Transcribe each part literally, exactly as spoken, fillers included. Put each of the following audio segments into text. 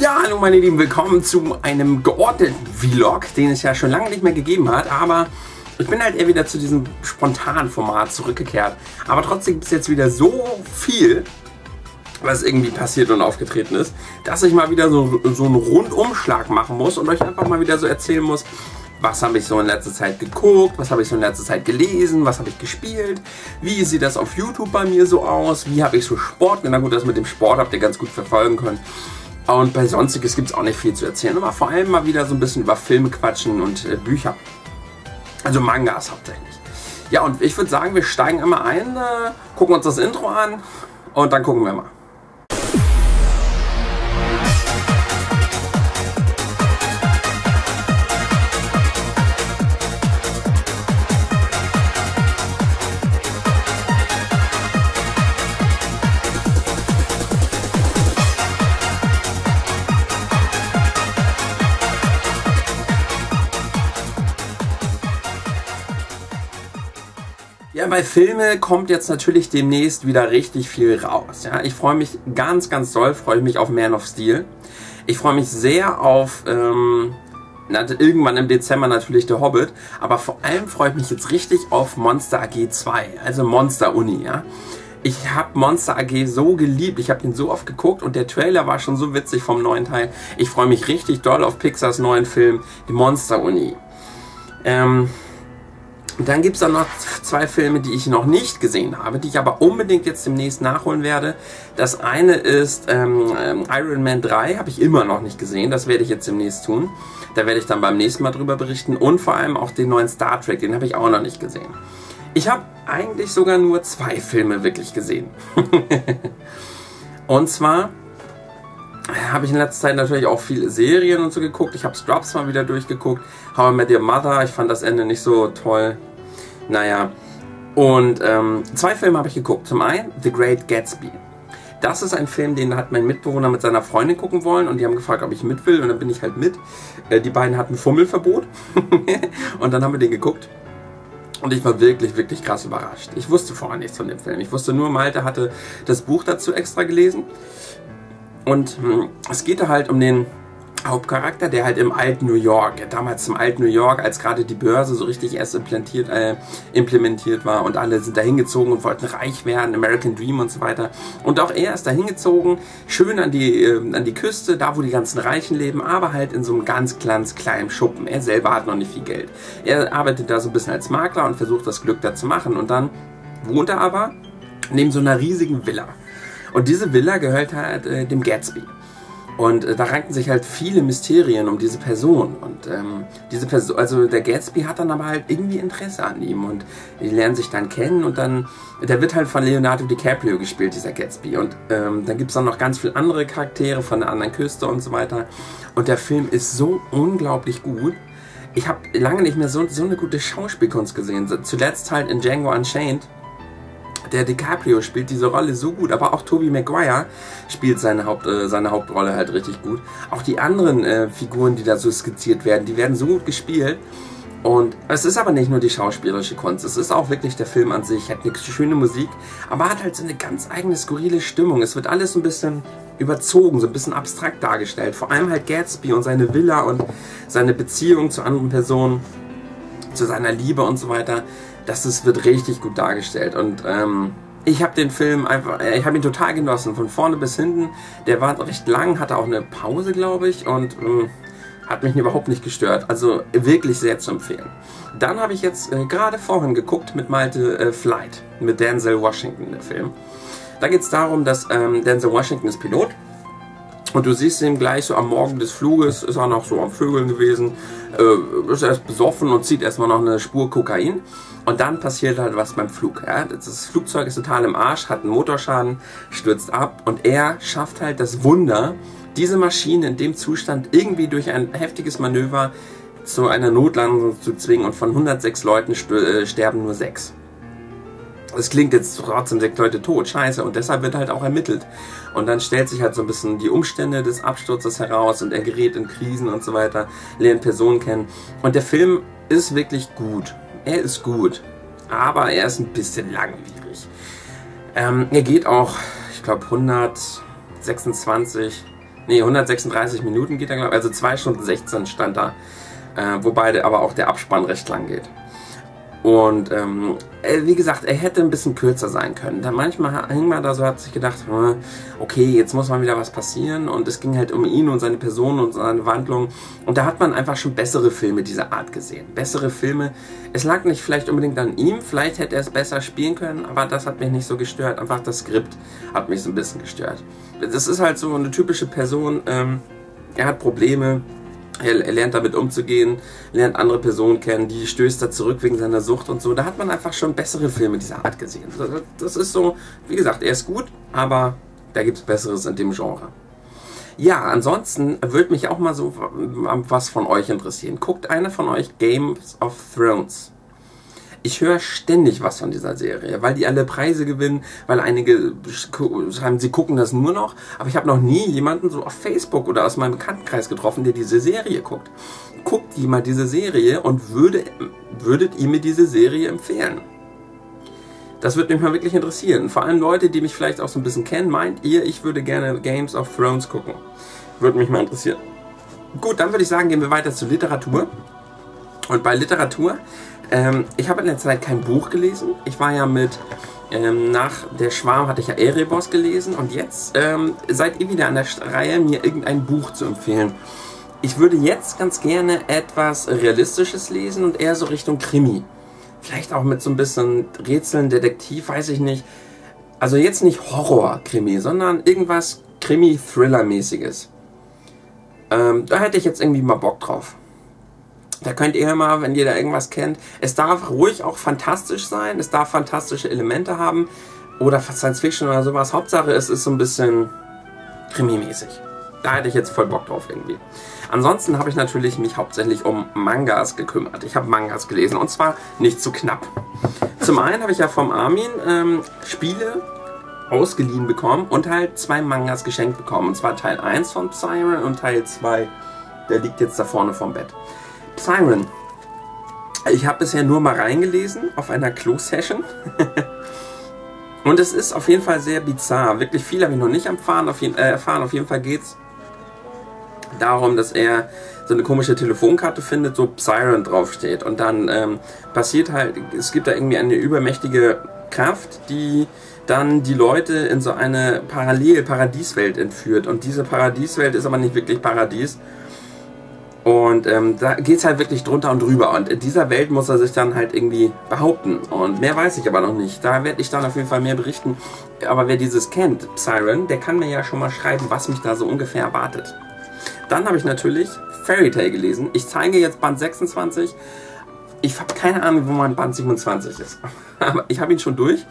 Ja, hallo meine Lieben, willkommen zu einem geordneten Vlog, den es ja schon lange nicht mehr gegeben hat, aber ich bin halt eher wieder zu diesem spontanen Format zurückgekehrt. Aber trotzdem ist jetzt wieder so viel, was irgendwie passiert und aufgetreten ist, dass ich mal wieder so, so einen Rundumschlag machen muss und euch einfach mal wieder so erzählen muss, was habe ich so in letzter Zeit geguckt, was habe ich so in letzter Zeit gelesen, was habe ich gespielt, wie sieht das auf YouTube bei mir so aus, wie habe ich so Sport, na gut, das mit dem Sport habt ihr ganz gut verfolgen können. Und bei Sonstiges gibt es auch nicht viel zu erzählen, aber vor allem mal wieder so ein bisschen über Filme quatschen und äh, Bücher. Also Mangas hauptsächlich. Ja, und ich würde sagen, wir steigen einmal ein, äh, gucken uns das Intro an und dann gucken wir mal. Ja, bei Filme kommt jetzt natürlich demnächst wieder richtig viel raus. Ja, ich freue mich ganz, ganz doll, freue mich auf Man of Steel. Ich freue mich sehr auf ähm, irgendwann im Dezember natürlich der Hobbit, aber vor allem freue ich mich jetzt richtig auf Monster A G zwei, also Monster Uni. Ja. Ich habe Monster A G so geliebt, ich habe den so oft geguckt und der Trailer war schon so witzig vom neuen Teil. Ich freue mich richtig doll auf Pixars neuen Film, die Monster Uni. Ähm... Und dann gibt es dann noch zwei Filme, die ich noch nicht gesehen habe, die ich aber unbedingt jetzt demnächst nachholen werde. Das eine ist ähm, Iron Man drei, habe ich immer noch nicht gesehen, das werde ich jetzt demnächst tun. Da werde ich dann beim nächsten Mal drüber berichten und vor allem auch den neuen Star Trek, den habe ich auch noch nicht gesehen. Ich habe eigentlich sogar nur zwei Filme wirklich gesehen. Und zwar habe ich in letzter Zeit natürlich auch viele Serien und so geguckt. Ich habe Scrubs mal wieder durchgeguckt. How I Met Your Mother. Ich fand das Ende nicht so toll. Naja. Und ähm, zwei Filme habe ich geguckt. Zum einen The Great Gatsby. Das ist ein Film, den hat mein Mitbewohner mit seiner Freundin gucken wollen. Und die haben gefragt, ob ich mit will. Und dann bin ich halt mit. Äh, die beiden hatten Fummelverbot. Und dann haben wir den geguckt. Und ich war wirklich, wirklich krass überrascht. Ich wusste vorher nichts von dem Film. Ich wusste nur, Malte hatte das Buch dazu extra gelesen. Und hm, es geht da halt um den Hauptcharakter, der halt im alten New York, damals im alten New York, als gerade die Börse so richtig erst implementiert, äh, implementiert war und alle sind da hingezogen und wollten reich werden, American Dream und so weiter. Und auch er ist da hingezogen, schön an die, äh, an die Küste, da wo die ganzen Reichen leben, aber halt in so einem ganz, ganz kleinen Schuppen. Er selber hat noch nicht viel Geld. Er arbeitet da so ein bisschen als Makler und versucht das Glück da zu machen. Und dann wohnt er aber neben so einer riesigen Villa. Und diese Villa gehört halt äh, dem Gatsby. Und äh, da ranken sich halt viele Mysterien um diese Person. Und ähm, diese Person, also der Gatsby hat dann aber halt irgendwie Interesse an ihm. Und die lernen sich dann kennen und dann, der wird halt von Leonardo DiCaprio gespielt, dieser Gatsby. Und ähm, dann gibt es dann noch ganz viele andere Charaktere von der anderen Küste und so weiter. Und der Film ist so unglaublich gut. Ich habe lange nicht mehr so, so eine gute Schauspielkunst gesehen. Zuletzt halt in Django Unchained. Der DiCaprio spielt diese Rolle so gut, aber auch Tobey Maguire spielt seine, Haupt, äh, seine Hauptrolle halt richtig gut. Auch die anderen äh, Figuren, die da so skizziert werden, die werden so gut gespielt. Und es ist aber nicht nur die schauspielerische Kunst, es ist auch wirklich der Film an sich. Hat eine schöne Musik, aber hat halt so eine ganz eigene skurrile Stimmung. Es wird alles so ein bisschen überzogen, so ein bisschen abstrakt dargestellt. Vor allem halt Gatsby und seine Villa und seine Beziehung zu anderen Personen, zu seiner Liebe und so weiter. Das ist, wird richtig gut dargestellt und ähm, ich habe den Film einfach, ich habe ihn total genossen, von vorne bis hinten. Der war recht lang, hatte auch eine Pause, glaube ich, und ähm, hat mich überhaupt nicht gestört. Also wirklich sehr zu empfehlen. Dann habe ich jetzt äh, gerade vorhin geguckt mit Malte äh, Flight, mit Denzel Washington, der Film. Da geht es darum, dass ähm, Denzel Washington ist Pilot. Und du siehst ihn gleich so am Morgen des Fluges, ist er noch so am Vögeln gewesen, äh, ist erst besoffen und zieht erstmal noch eine Spur Kokain. Und dann passiert halt was beim Flug. Ja? Das Flugzeug ist total im Arsch, hat einen Motorschaden, stürzt ab und er schafft halt das Wunder, diese Maschine in dem Zustand irgendwie durch ein heftiges Manöver zu einer Notlandung zu zwingen und von hundertsechs Leuten äh, sterben nur sechs. Es klingt jetzt trotzdem sechs Leute tot, scheiße, und deshalb wird halt auch ermittelt. Und dann stellt sich halt so ein bisschen die Umstände des Absturzes heraus und er gerät in Krisen und so weiter, lernt Personen kennen. Und der Film ist wirklich gut. Er ist gut, aber er ist ein bisschen langwierig. Ähm, er geht auch, ich glaube, hundertsechsundzwanzig Nee, hundertsechsunddreißig Minuten geht er, glaube ich. Also zwei Stunden sechzehn stand da. Äh, wobei der, aber auch der Abspann recht lang geht. Und ähm, wie gesagt, er hätte ein bisschen kürzer sein können. Da manchmal hing man da so, hat sich gedacht, okay, jetzt muss mal wieder was passieren. Und es ging halt um ihn und seine Person und seine Wandlung. Und da hat man einfach schon bessere Filme dieser Art gesehen. Bessere Filme. Es lag nicht vielleicht unbedingt an ihm. Vielleicht hätte er es besser spielen können. Aber das hat mich nicht so gestört. Einfach das Skript hat mich so ein bisschen gestört. Das ist halt so eine typische Person. Ähm, er hat Probleme. Er lernt damit umzugehen, lernt andere Personen kennen, die stößt da zurück wegen seiner Sucht und so. Da hat man einfach schon bessere Filme dieser Art gesehen. Das ist so, wie gesagt, er ist gut, aber da gibt es Besseres in dem Genre. Ja, ansonsten würde mich auch mal so was von euch interessieren. Guckt einer von euch Games of Thrones? Ich höre ständig was von dieser Serie, weil die alle Preise gewinnen, weil einige schreiben, sie gucken das nur noch. Aber ich habe noch nie jemanden so auf Facebook oder aus meinem Bekanntenkreis getroffen, der diese Serie guckt. Guckt ihr mal diese Serie und würde, würdet ihr mir diese Serie empfehlen? Das würde mich mal wirklich interessieren. Vor allem Leute, die mich vielleicht auch so ein bisschen kennen, meint ihr, ich würde gerne Games of Thrones gucken. Würde mich mal interessieren. Gut, dann würde ich sagen, gehen wir weiter zur Literatur. Und bei Literatur... Ähm, ich habe in der Zeit kein Buch gelesen. Ich war ja mit, ähm, nach der Schwarm hatte ich ja Erebos gelesen und jetzt ähm, seid ihr wieder an der Reihe, mir irgendein Buch zu empfehlen. Ich würde jetzt ganz gerne etwas Realistisches lesen und eher so Richtung Krimi. Vielleicht auch mit so ein bisschen Rätseln, Detektiv, weiß ich nicht. Also jetzt nicht Horror-Krimi, sondern irgendwas Krimi-Thriller-mäßiges. Ähm, da hätte ich jetzt irgendwie mal Bock drauf. Da könnt ihr mal, wenn ihr da irgendwas kennt, es darf ruhig auch fantastisch sein, es darf fantastische Elemente haben oder Science Fiction oder sowas. Hauptsache es ist so ein bisschen krimimäßig. Da hätte ich jetzt voll Bock drauf irgendwie. Ansonsten habe ich natürlich mich hauptsächlich um Mangas gekümmert. Ich habe Mangas gelesen und zwar nicht so knapp. Zum einen habe ich ja vom Armin ähm, Spiele ausgeliehen bekommen und halt zwei Mangas geschenkt bekommen. Und zwar Teil eins von Psyren und Teil zwei, der liegt jetzt da vorne vom Bett. Psyren. Ich habe bisher nur mal reingelesen auf einer Klo-Session. Und es ist auf jeden Fall sehr bizarr. Wirklich viel habe ich noch nicht erfahren. Auf jeden, äh, erfahren. Auf jeden Fall geht es darum, dass er so eine komische Telefonkarte findet, so Psyren draufsteht. Und dann ähm, passiert halt, es gibt da irgendwie eine übermächtige Kraft, die dann die Leute in so eine Parallel-Paradieswelt entführt. Und diese Paradieswelt ist aber nicht wirklich Paradies. Und ähm, da geht es halt wirklich drunter und drüber. Und in dieser Welt muss er sich dann halt irgendwie behaupten. Und mehr weiß ich aber noch nicht. Da werde ich dann auf jeden Fall mehr berichten. Aber wer dieses kennt, Psyren, der kann mir ja schon mal schreiben, was mich da so ungefähr erwartet. Dann habe ich natürlich Fairy Tail gelesen. Ich zeige jetzt Band sechsundzwanzig. Ich habe keine Ahnung, wo mein Band siebenundzwanzig ist. Aber ich habe ihn schon durch.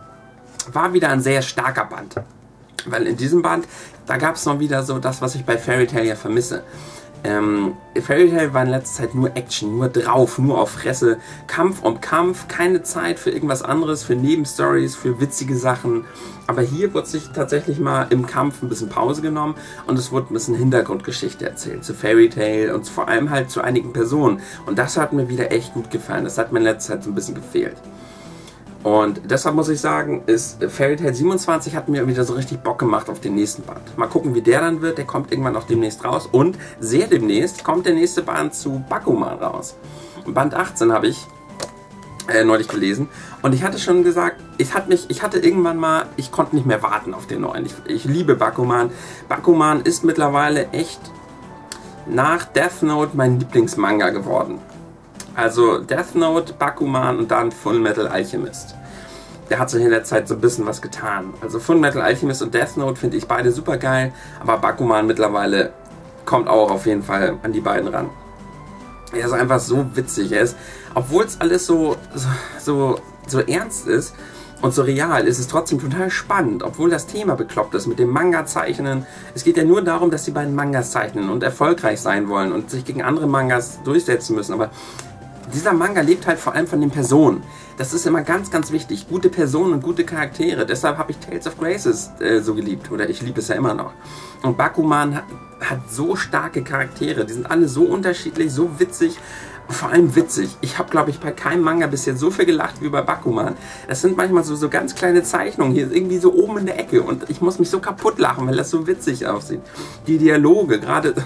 War wieder ein sehr starker Band. Weil in diesem Band, da gab es noch wieder so das, was ich bei Fairy Tail ja vermisse. Ähm, Fairy Tail war in letzter Zeit nur Action, nur drauf, nur auf Fresse, Kampf um Kampf, keine Zeit für irgendwas anderes, für Nebenstories, für witzige Sachen. Aber hier wurde sich tatsächlich mal im Kampf ein bisschen Pause genommen und es wurde ein bisschen Hintergrundgeschichte erzählt zu Fairy Tail und vor allem halt zu einigen Personen. Und das hat mir wieder echt gut gefallen, das hat mir in letzter Zeit so ein bisschen gefehlt. Und deshalb muss ich sagen, ist Fairy Tail siebenundzwanzig hat mir wieder so richtig Bock gemacht auf den nächsten Band. Mal gucken, wie der dann wird. Der kommt irgendwann auch demnächst raus. Und sehr demnächst kommt der nächste Band zu Bakuman raus. Band achtzehn habe ich äh, neulich gelesen. Und ich hatte schon gesagt, ich hatte, mich, ich hatte irgendwann mal, ich konnte nicht mehr warten auf den neuen. Ich, ich liebe Bakuman. Bakuman ist mittlerweile echt nach Death Note mein Lieblingsmanga geworden. Also Death Note, Bakuman und dann Full Metal Alchemist. Der hat sich in der Zeit so ein bisschen was getan. Also Full Metal Alchemist und Death Note finde ich beide super geil, aber Bakuman mittlerweile kommt auch auf jeden Fall an die beiden ran. Er ist einfach so witzig. Er ist, obwohl es alles so, so, so, so ernst ist und so real, ist es trotzdem total spannend, obwohl das Thema bekloppt ist mit dem Manga-Zeichnen. Es geht ja nur darum, dass die beiden Mangas zeichnen und erfolgreich sein wollen und sich gegen andere Mangas durchsetzen müssen, aber dieser Manga lebt halt vor allem von den Personen. Das ist immer ganz, ganz wichtig. Gute Personen und gute Charaktere. Deshalb habe ich Tales of Graces äh, so geliebt. Oder ich liebe es ja immer noch. Und Bakuman hat, hat so starke Charaktere. Die sind alle so unterschiedlich, so witzig. vor allem witzig. Ich habe, glaube ich, bei keinem Manga bis jetzt so viel gelacht wie bei Bakuman. Es sind manchmal so, so ganz kleine Zeichnungen hier, irgendwie so oben in der Ecke. Und ich muss mich so kaputt lachen, weil das so witzig aussieht. Die Dialoge, gerade...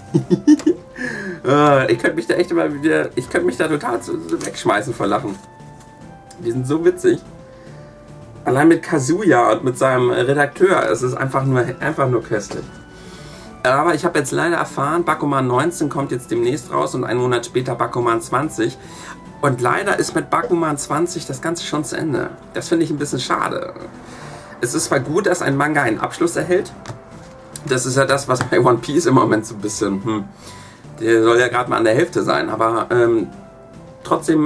ich könnte mich da echt immer wieder... Ich könnte mich da total so, so wegschmeißen vor Lachen. Die sind so witzig. Allein mit Kazuya und mit seinem Redakteur, es ist einfach nur, einfach nur köstlich. Aber ich habe jetzt leider erfahren, Bakuman neunzehn kommt jetzt demnächst raus und einen Monat später Bakuman zwanzig. Und leider ist mit Bakuman zwanzig das Ganze schon zu Ende. Das finde ich ein bisschen schade. Es ist zwar gut, dass ein Manga einen Abschluss erhält. Das ist ja das, was bei One Piece im Moment so ein bisschen... Hm, der soll ja gerade mal an der Hälfte sein. Aber ähm, trotzdem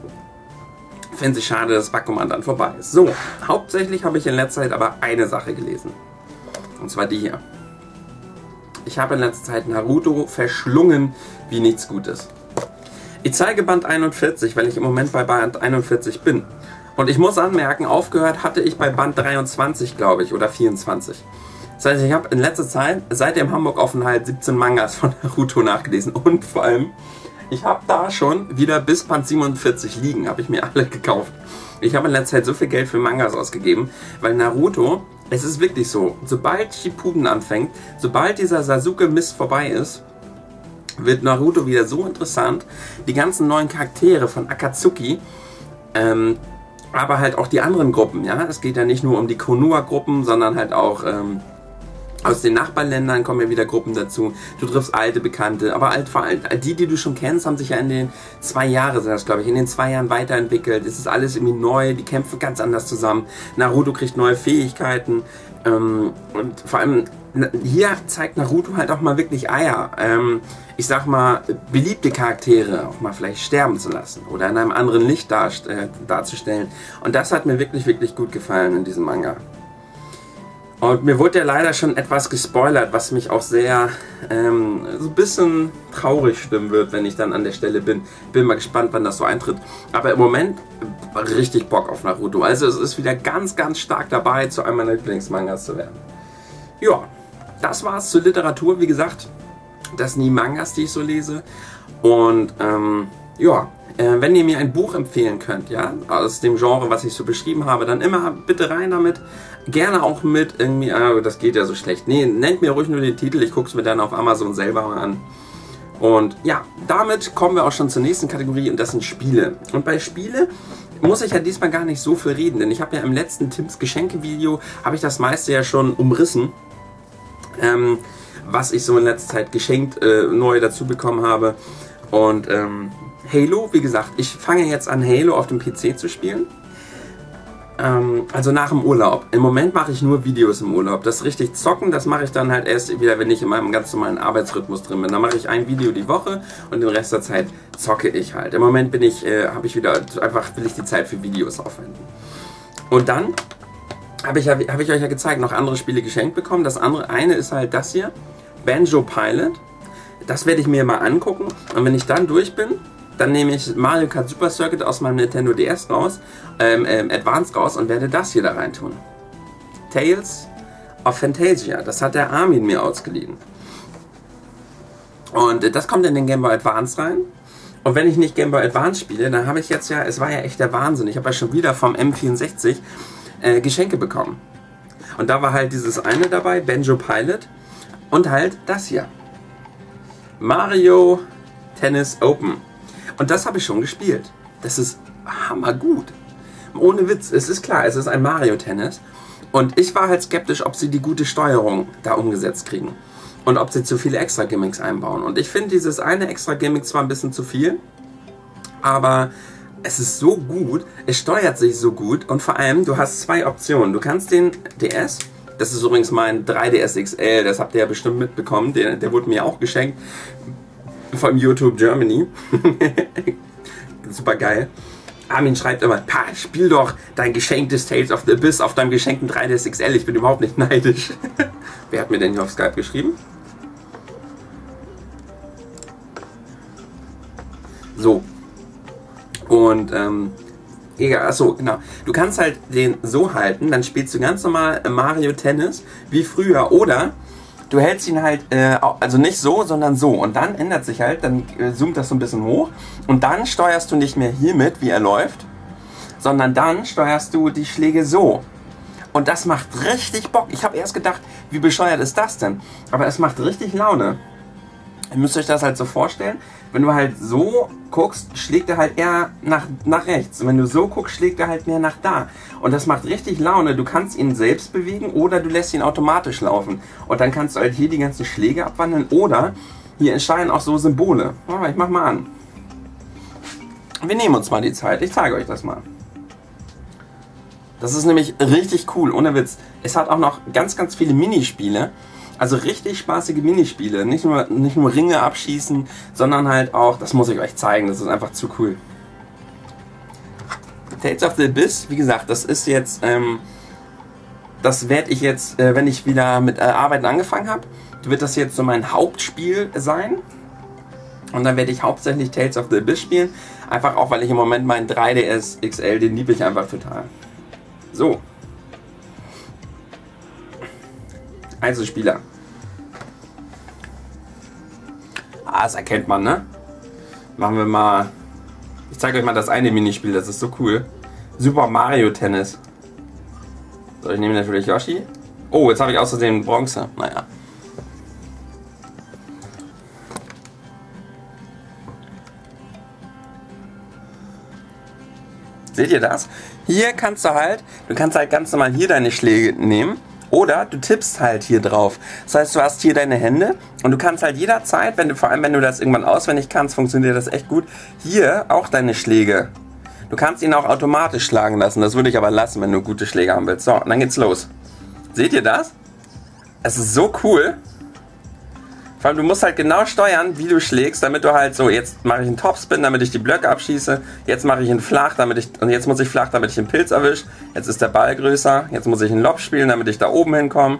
finde ich schade, dass Bakuman dann vorbei ist. So, hauptsächlich habe ich in letzter Zeit aber eine Sache gelesen. Und zwar die hier. Ich habe in letzter Zeit Naruto verschlungen wie nichts Gutes. Ich zeige Band einundvierzig, weil ich im Moment bei Band einundvierzig bin. Und ich muss anmerken, aufgehört hatte ich bei Band dreiundzwanzig, glaube ich, oder vierundzwanzig. Das heißt, ich habe in letzter Zeit, seit dem Hamburg-Aufenthalt, siebzehn Mangas von Naruto nachgelesen. Und vor allem, ich habe da schon wieder bis Band siebenundvierzig liegen, habe ich mir alle gekauft. Ich habe in letzter Zeit so viel Geld für Mangas ausgegeben, weil Naruto... Es ist wirklich so, sobald Shippuden anfängt, sobald dieser Sasuke-Mist vorbei ist, wird Naruto wieder so interessant. Die ganzen neuen Charaktere von Akatsuki, ähm, aber halt auch die anderen Gruppen, ja. Es geht ja nicht nur um die Konoha-Gruppen, sondern halt auch ähm, aus den Nachbarländern kommen ja wieder Gruppen dazu. Du triffst alte Bekannte, aber halt vor allem die, die du schon kennst, haben sich ja in den zwei Jahren, sind das glaube ich, in den zwei Jahren weiterentwickelt. Es ist alles irgendwie neu, die kämpfen ganz anders zusammen. Naruto kriegt neue Fähigkeiten ähm, und vor allem hier zeigt Naruto halt auch mal wirklich Eier. Ähm, ich sag mal, beliebte Charaktere auch mal vielleicht sterben zu lassen oder in einem anderen Licht dar äh, darzustellen. Und das hat mir wirklich, wirklich gut gefallen in diesem Manga. Und mir wurde ja leider schon etwas gespoilert, was mich auch sehr ähm, so ein bisschen traurig stimmen wird, wenn ich dann an der Stelle bin. Bin mal gespannt, wann das so eintritt. Aber im Moment richtig Bock auf Naruto. Also es ist wieder ganz, ganz stark dabei, zu einem meiner Lieblingsmangas zu werden. Ja, das war's zur Literatur. Wie gesagt, das sind die Mangas, die ich so lese. Und ähm, ja, äh, wenn ihr mir ein Buch empfehlen könnt, ja, aus dem Genre, was ich so beschrieben habe, dann immer bitte rein damit. Gerne auch mit irgendwie, ah, das geht ja so schlecht. Nee, nennt mir ruhig nur den Titel, ich gucke es mir dann auf Amazon selber mal an. Und ja, damit kommen wir auch schon zur nächsten Kategorie und das sind Spiele. Und bei Spiele muss ich ja diesmal gar nicht so viel reden, denn ich habe ja im letzten Tims Geschenke-Video, habe ich das meiste ja schon umrissen, ähm, was ich so in letzter Zeit geschenkt äh, neu dazu bekommen habe. Und ähm, Halo, wie gesagt, ich fange jetzt an, Halo auf dem P C zu spielen. Ähm, also nach dem Urlaub. Im Moment mache ich nur Videos im Urlaub. Das richtig zocken, das mache ich dann halt erst wieder, wenn ich in meinem ganz normalen Arbeitsrhythmus drin bin. Dann mache ich ein Video die Woche und den Rest der Zeit zocke ich halt. Im Moment bin ich, äh, habe ich wieder, einfach will ich die Zeit für Videos aufwenden. Und dann habe ich, hab ich euch ja gezeigt, noch andere Spiele geschenkt bekommen. Das andere, eine ist halt das hier, Banjo Pilot. Das werde ich mir mal angucken und wenn ich dann durch bin, dann nehme ich Mario Kart Super Circuit aus meinem Nintendo D S raus, ähm, ähm, Advance raus und werde das hier da rein tun. Tales of Fantasia, das hat der Armin mir ausgeliehen. Und äh, das kommt in den Game Boy Advance rein. Und wenn ich nicht Game Boy Advance spiele, dann habe ich jetzt ja, es war ja echt der Wahnsinn, ich habe ja schon wieder vom M vierundsechzig äh, Geschenke bekommen. Und da war halt dieses eine dabei, Banjo Pilot, und halt das hier. Mario Tennis Open. Und das habe ich schon gespielt. Das ist hammergut. Ohne Witz, es ist klar, es ist ein Mario Tennis. Und ich war halt skeptisch, ob sie die gute Steuerung da umgesetzt kriegen. Und ob sie zu viele extra Gimmicks einbauen. Und ich finde dieses eine extra Gimmick zwar ein bisschen zu viel, aber es ist so gut, es steuert sich so gut und vor allem, du hast zwei Optionen. Du kannst den D S, das ist übrigens mein drei D S X L, das habt ihr ja bestimmt mitbekommen, der, der wurde mir auch geschenkt von YouTube Germany. Super geil. Armin schreibt immer, pa, spiel doch dein geschenktes Tales of the Abyss auf deinem geschenkten drei D S X L, ich bin überhaupt nicht neidisch. Wer hat mir denn hier auf Skype geschrieben? So. Und, ähm, egal, achso, genau. Du kannst halt den so halten, dann spielst du ganz normal Mario Tennis, wie früher, oder du hältst ihn halt, äh, also nicht so, sondern so. Und dann ändert sich halt, dann äh, zoomt das so ein bisschen hoch. Und dann steuerst du nicht mehr hiermit, wie er läuft, sondern dann steuerst du die Schläge so. Und das macht richtig Bock. Ich habe erst gedacht, wie bescheuert ist das denn? Aber es macht richtig Laune. Ihr müsst euch das halt so vorstellen, wenn du halt so guckst, schlägt er halt eher nach, nach rechts. Und wenn du so guckst, schlägt er halt mehr nach da. Und das macht richtig Laune. Du kannst ihn selbst bewegen oder du lässt ihn automatisch laufen. Und dann kannst du halt hier die ganzen Schläge abwandeln oder hier entscheiden auch so Symbole. Oh, ich mach mal an. Wir nehmen uns mal die Zeit. Ich zeige euch das mal. Das ist nämlich richtig cool, ohne Witz. Es hat auch noch ganz, ganz viele Minispiele. Also richtig spaßige Minispiele. Nicht nur, nicht nur Ringe abschießen, sondern halt auch, das muss ich euch zeigen, das ist einfach zu cool. Tales of the Abyss, wie gesagt, das ist jetzt, ähm, das werde ich jetzt, äh, wenn ich wieder mit äh, Arbeiten angefangen habe, wird das jetzt so mein Hauptspiel sein. Und dann werde ich hauptsächlich Tales of the Abyss spielen. Einfach auch, weil ich im Moment meinen drei D S X L, den liebe ich einfach total. So. Also Spieler. Ah, das erkennt man, ne? Machen wir mal... Ich zeige euch mal das eine Minispiel, das ist so cool. Super Mario Tennis. So, ich nehme natürlich Yoshi. Oh, jetzt habe ich aus Versehen Bronze. Naja. Seht ihr das? Hier kannst du halt, du kannst halt ganz normal hier deine Schläge nehmen. Oder du tippst halt hier drauf. Das heißt, du hast hier deine Hände und du kannst halt jederzeit, wenn du, vor allem wenn du das irgendwann auswendig kannst, funktioniert das echt gut, hier auch deine Schläge. Du kannst ihn auch automatisch schlagen lassen. Das würde ich aber lassen, wenn du gute Schläge haben willst. So, und dann geht's los. Seht ihr das? Es ist so cool. Vor allem, du musst halt genau steuern, wie du schlägst, damit du halt so, jetzt mache ich einen Topspin, damit ich die Blöcke abschieße, jetzt mache ich ihn flach, damit ich, und jetzt muss ich flach, damit ich den Pilz erwische, jetzt ist der Ball größer, jetzt muss ich einen Lob spielen, damit ich da oben hinkomme.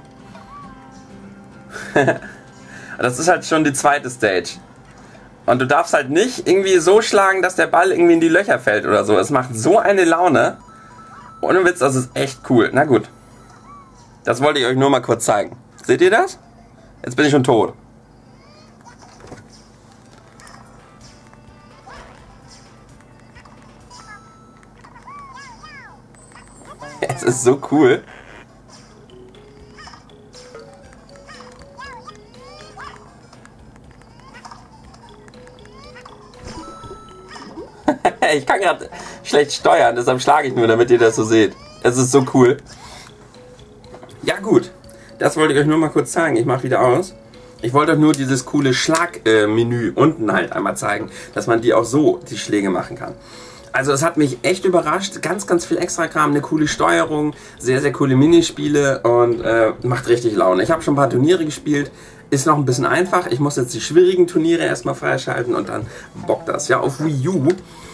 Das ist halt schon die zweite Stage. Und du darfst halt nicht irgendwie so schlagen, dass der Ball irgendwie in die Löcher fällt oder so. Es macht so eine Laune. Ohne Witz, das ist echt cool. Na gut. Das wollte ich euch nur mal kurz zeigen. Seht ihr das? Jetzt bin ich schon tot. Es ist so cool. Ich kann gerade schlecht steuern, deshalb schlage ich nur, damit ihr das so seht. Es ist so cool. Ja gut, das wollte ich euch nur mal kurz zeigen. Ich mache wieder aus. Ich wollte euch nur dieses coole Schlagmenü unten halt einmal zeigen, dass man die auch so, die Schläge machen kann. Also es hat mich echt überrascht, ganz, ganz viel Extra-Kram, eine coole Steuerung, sehr, sehr coole Minispiele und äh, macht richtig Laune. Ich habe schon ein paar Turniere gespielt, ist noch ein bisschen einfach. Ich muss jetzt die schwierigen Turniere erstmal freischalten und dann bockt das. Ja, auf Wii U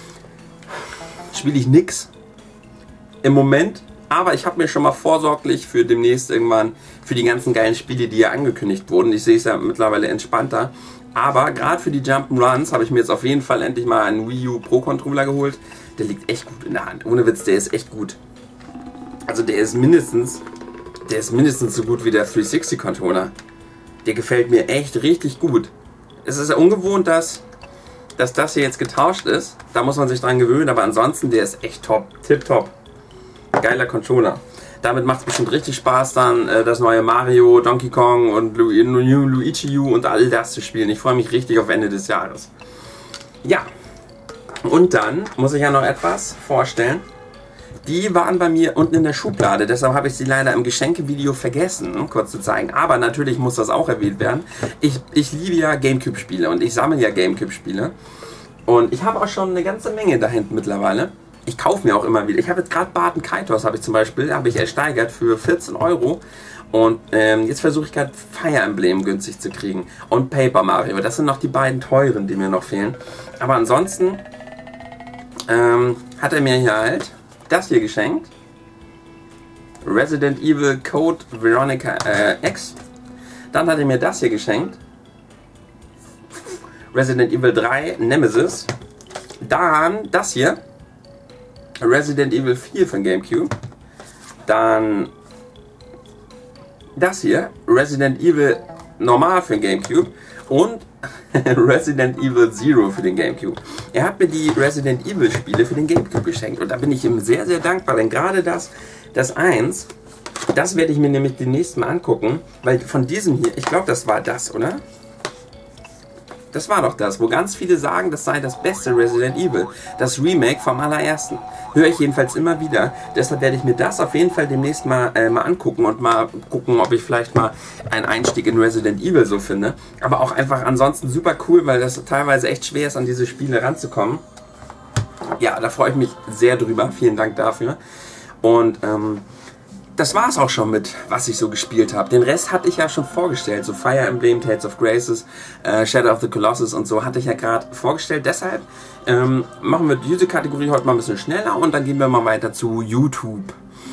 spiele ich nix im Moment, aber ich habe mir schon mal vorsorglich für demnächst irgendwann für die ganzen geilen Spiele, die ja angekündigt wurden, ich sehe es ja mittlerweile entspannter, aber gerade für die Jump'n'Runs habe ich mir jetzt auf jeden Fall endlich mal einen Wii U Pro Controller geholt. Der liegt echt gut in der Hand. Ohne Witz, der ist echt gut. Also der ist mindestens, der ist mindestens so gut wie der dreihundertsechzig Controller. Der gefällt mir echt richtig gut. Es ist ja ungewohnt, dass, dass das hier jetzt getauscht ist. Da muss man sich dran gewöhnen, aber ansonsten, der ist echt top. Tipptopp. Geiler Controller. Damit macht es bestimmt richtig Spaß, dann äh, das neue Mario, Donkey Kong und Lu Lu Luigi U und all das zu spielen. Ich freue mich richtig auf Ende des Jahres. Ja, und dann muss ich ja noch etwas vorstellen. Die waren bei mir unten in der Schublade, deshalb habe ich sie leider im Geschenkevideo vergessen, kurz zu zeigen. Aber natürlich muss das auch erwähnt werden. Ich, ich liebe ja Gamecube-Spiele und ich sammle ja Gamecube-Spiele. Und ich habe auch schon eine ganze Menge da hinten mittlerweile. Ich kaufe mir auch immer wieder. Ich habe jetzt gerade Baten Kaitos, habe ich zum Beispiel, habe ich ersteigert für vierzehn Euro. Und ähm, jetzt versuche ich gerade Fire Emblem günstig zu kriegen. Und Paper Mario. Das sind noch die beiden teuren, die mir noch fehlen. Aber ansonsten ähm, hat er mir hier halt das hier geschenkt. Resident Evil Code Veronica äh, X. Dann hat er mir das hier geschenkt. Resident Evil drei Nemesis. Dann das hier. Resident Evil vier von GameCube. Dann das hier. Resident Evil normal für den Gamecube und Resident Evil Zero für den Gamecube. Er hat mir die Resident Evil Spiele für den Gamecube geschenkt und da bin ich ihm sehr, sehr dankbar, denn gerade das, das eins, das werde ich mir nämlich demnächst mal angucken, weil von diesem hier, ich glaube, das war das, oder? Das war doch das, wo ganz viele sagen, das sei das beste Resident Evil. Das Remake vom allerersten. Höre ich jedenfalls immer wieder. Deshalb werde ich mir das auf jeden Fall demnächst mal, äh, mal angucken und mal gucken, ob ich vielleicht mal einen Einstieg in Resident Evil so finde. Aber auch einfach ansonsten super cool, weil das teilweise echt schwer ist, an diese Spiele ranzukommen. Ja, da freue ich mich sehr drüber. Vielen Dank dafür. Und ähm, das war es auch schon mit, was ich so gespielt habe. Den Rest hatte ich ja schon vorgestellt. So Fire Emblem, Tales of Graces, äh, Shadow of the Colossus und so hatte ich ja gerade vorgestellt. Deshalb ähm, machen wir diese Kategorie heute mal ein bisschen schneller und dann gehen wir mal weiter zu YouTube.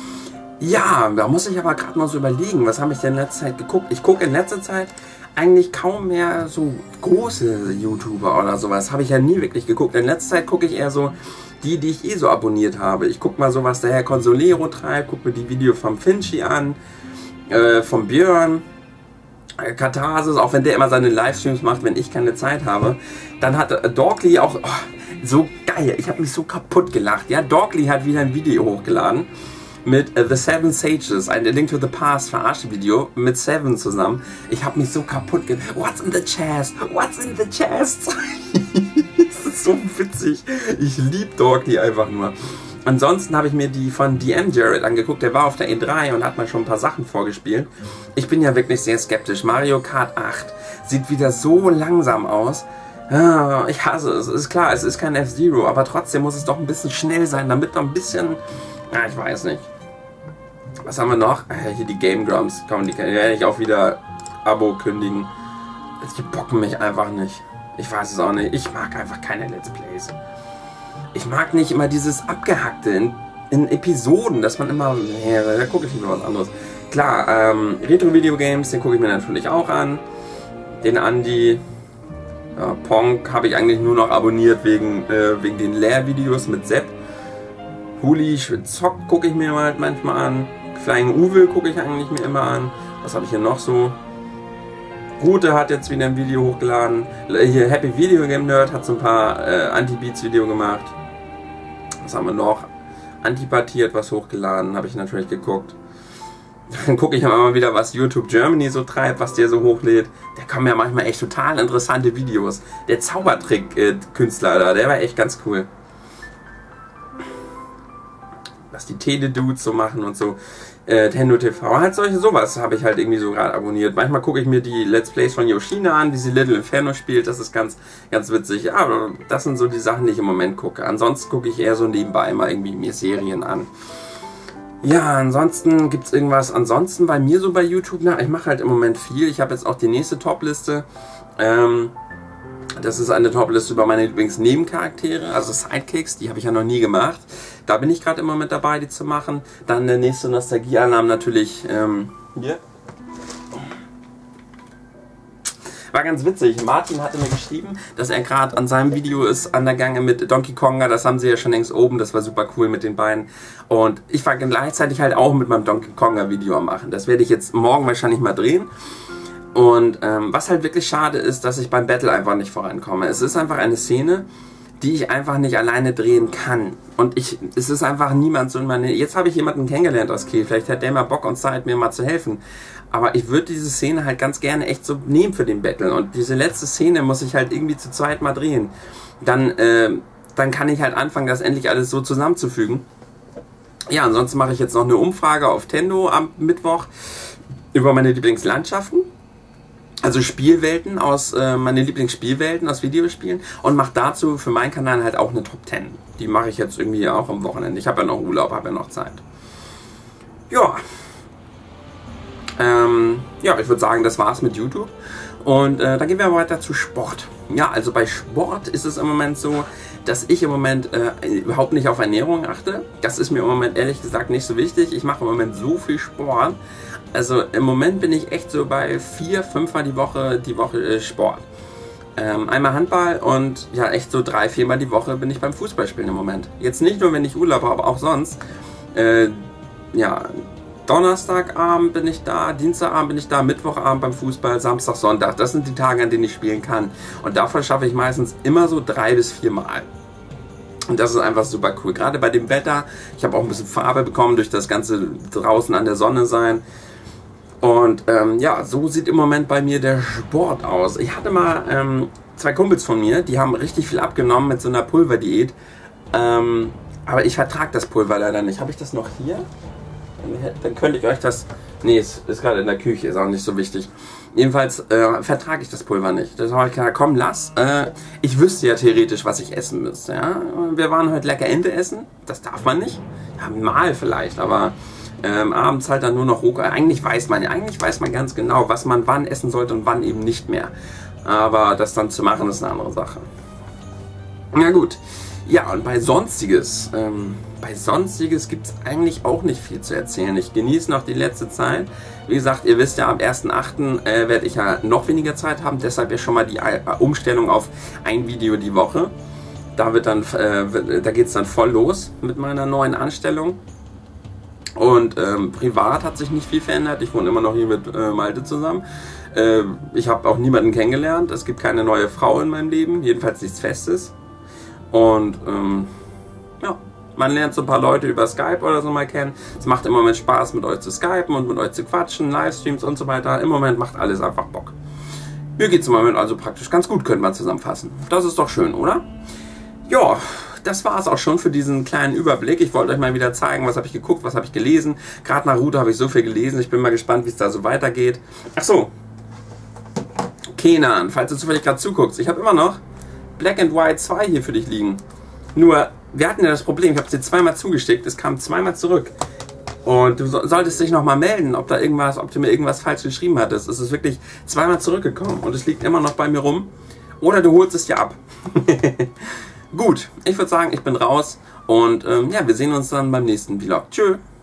Ja, da muss ich aber gerade mal so überlegen, was habe ich denn in letzter Zeit geguckt? Ich gucke in letzter Zeit eigentlich kaum mehr so große YouTuber oder sowas. Habe ich ja nie wirklich geguckt. In letzter Zeit gucke ich eher so die, die ich eh so abonniert habe. Ich gucke mal so, was der Herr Consolero treibt, gucke mir die Videos vom Finchi an, äh, vom Björn, äh, Katharsis, auch wenn der immer seine Livestreams macht, wenn ich keine Zeit habe. Dann hat äh, Dorkly auch, oh, so geil, ich habe mich so kaputt gelacht. Ja, Dorkly hat wieder ein Video hochgeladen mit uh, The Seven Sages, ein A Link to the Past Verarsche-Video mit Seven zusammen. Ich habe mich so kaputt gelacht. What's in the chest? What's in the chest? Das ist so witzig. Ich liebe Dorkly einfach nur. Ansonsten habe ich mir die von D M Jared angeguckt. Der war auf der E drei und hat mal schon ein paar Sachen vorgespielt. Ich bin ja wirklich sehr skeptisch. Mario Kart acht sieht wieder so langsam aus. Ich hasse es. Ist klar, es ist kein F-Zero, aber trotzdem muss es doch ein bisschen schnell sein, damit noch ein bisschen... Ja, ich weiß nicht. Was haben wir noch? Hier die Game Grumps. Komm, die werde ich auch wieder Abo kündigen. Die bocken mich einfach nicht. Ich weiß es auch nicht. Ich mag einfach keine Let's Plays. Ich mag nicht immer dieses Abgehackte in, in Episoden, dass man immer... Ja, da gucke ich lieber was anderes. Klar, ähm, Retro-Video-Games, den gucke ich mir natürlich auch an. Den Andi. Ja, Ponk habe ich eigentlich nur noch abonniert wegen, äh, wegen den Lehrvideos mit Sepp. Huli Zock gucke ich mir halt manchmal an. Flying Uwe gucke ich eigentlich mir immer an. Was habe ich hier noch so? Rute hat jetzt wieder ein Video hochgeladen. Hier Happy Video Game Nerd hat so ein paar äh, Anti-Beats Video gemacht. Was haben wir noch? Antipathie hat was hochgeladen, habe ich natürlich geguckt. Dann gucke ich immer wieder, was YouTube Germany so treibt, was der so hochlädt. Da kommen ja manchmal echt total interessante Videos. Der Zaubertrick-Künstler da, der war echt ganz cool. Was die Tele-Dudes so machen und so. Äh, Tendo T V, halt solche sowas habe ich halt irgendwie so gerade abonniert. Manchmal gucke ich mir die Let's Plays von Yoshina an, wie sie Little Inferno spielt. Das ist ganz, ganz witzig. Ja, aber das sind so die Sachen, die ich im Moment gucke. Ansonsten gucke ich eher so nebenbei mal irgendwie mir Serien an. Ja, ansonsten gibt es irgendwas. Ansonsten bei mir so bei YouTube, na, ich mache halt im Moment viel. Ich habe jetzt auch die nächste Top-Liste. Ähm, das ist eine Top-Liste über meine Lieblings-Nebencharaktere, also Sidekicks, die habe ich ja noch nie gemacht. Da bin ich gerade immer mit dabei, die zu machen. Dann der nächste Nostalgie-Alarm natürlich. Ähm, hier. War ganz witzig. Martin hatte mir geschrieben, dass er gerade an seinem Video ist, an der Gange mit Donkey Konga. Das haben sie ja schon längst oben. Das war super cool mit den beiden. Und ich war gleichzeitig halt auch mit meinem Donkey Konga Video am machen. Das werde ich jetzt morgen wahrscheinlich mal drehen. Und ähm, was halt wirklich schade ist, dass ich beim Battle einfach nicht vorankomme. Es ist einfach eine Szene, die ich einfach nicht alleine drehen kann. Und ich, es ist einfach niemand so in meine... Jetzt habe ich jemanden kennengelernt aus Kiel. Vielleicht hat der mal Bock und Zeit, mir mal zu helfen. Aber ich würde diese Szene halt ganz gerne echt so nehmen für den Battle. Und diese letzte Szene muss ich halt irgendwie zu zweit mal drehen. Dann, äh, dann kann ich halt anfangen, das endlich alles so zusammenzufügen. Ja, ansonsten mache ich jetzt noch eine Umfrage auf Tendo am Mittwoch über meine Lieblingslandschaften. Also Spielwelten aus, äh, meine Lieblingsspielwelten aus Videospielen und mache dazu für meinen Kanal halt auch eine Top zehn. Die mache ich jetzt irgendwie auch am Wochenende. Ich habe ja noch Urlaub, habe ja noch Zeit. Ja. Ähm, ja, ich würde sagen, das war's mit YouTube. Und äh, dann gehen wir aber weiter zu Sport. Ja, also bei Sport ist es im Moment so, dass ich im Moment äh, überhaupt nicht auf Ernährung achte. Das ist mir im Moment ehrlich gesagt nicht so wichtig. Ich mache im Moment so viel Sport. Also im Moment bin ich echt so bei vier, fünfmal die Woche, die Woche äh, Sport. Ähm, einmal Handball und ja echt so drei, viermal die Woche bin ich beim Fußballspielen im Moment. Jetzt nicht nur, wenn ich Urlaub habe, aber auch sonst. Äh, ja, Donnerstagabend bin ich da, Dienstagabend bin ich da, Mittwochabend beim Fußball, Samstag, Sonntag. Das sind die Tage, an denen ich spielen kann. Und davon schaffe ich meistens immer so drei bis vier Mal. Und das ist einfach super cool. Gerade bei dem Wetter. Ich habe auch ein bisschen Farbe bekommen durch das ganze draußen an der Sonne sein. Und ähm, ja, so sieht im Moment bei mir der Sport aus. Ich hatte mal ähm, zwei Kumpels von mir, die haben richtig viel abgenommen mit so einer Pulverdiät. Ähm, aber ich vertrage das Pulver leider nicht. Habe ich das noch hier? Dann könnte ich euch das... Nee, es ist gerade in der Küche, ist auch nicht so wichtig. Jedenfalls äh, vertrage ich das Pulver nicht. Das habe ich gesagt, komm, lass. Äh, ich wüsste ja theoretisch, was ich essen müsste. Ja? Wir waren heute lecker Ente essen. Das darf man nicht. Ja, mal vielleicht, aber ähm, abends halt dann nur noch roh. Eigentlich weiß man, eigentlich weiß man ganz genau, was man wann essen sollte und wann eben nicht mehr. Aber das dann zu machen, ist eine andere Sache. Na gut. Ja, und bei Sonstiges, ähm, bei Sonstiges gibt es eigentlich auch nicht viel zu erzählen. Ich genieße noch die letzte Zeit. Wie gesagt, ihr wisst ja, am ersten achten äh, werde ich ja noch weniger Zeit haben. Deshalb ja schon mal die äh, Umstellung auf ein Video die Woche. Da, wird dann, äh, da geht es dann voll los mit meiner neuen Anstellung. Und ähm, privat hat sich nicht viel verändert. Ich wohne immer noch hier mit äh, Malte zusammen. Äh, ich habe auch niemanden kennengelernt. Es gibt keine neue Frau in meinem Leben. Jedenfalls nichts Festes. Und ähm, ja, man lernt so ein paar Leute über Skype oder so mal kennen. Es macht im Moment Spaß, mit euch zu skypen und mit euch zu quatschen, Livestreams und so weiter. Im Moment macht alles einfach Bock. Mir geht es im Moment also praktisch ganz gut, könnte man zusammenfassen. Das ist doch schön, oder? Ja, das war es auch schon für diesen kleinen Überblick. Ich wollte euch mal wieder zeigen, was habe ich geguckt, was habe ich gelesen. Gerade Naruto habe ich so viel gelesen. Ich bin mal gespannt, wie es da so weitergeht. Ach so. Kenan, falls du zufällig gerade zuguckst. Ich habe immer noch Black and White zwei hier für dich liegen. Nur, wir hatten ja das Problem, ich habe es dir zweimal zugeschickt, es kam zweimal zurück. Und du so, solltest dich nochmal melden, ob da irgendwas, ob du mir irgendwas falsch geschrieben hattest. Es ist wirklich zweimal zurückgekommen und es liegt immer noch bei mir rum. Oder du holst es dir ab. Gut, ich würde sagen, ich bin raus und ähm, ja, wir sehen uns dann beim nächsten Vlog. Tschö!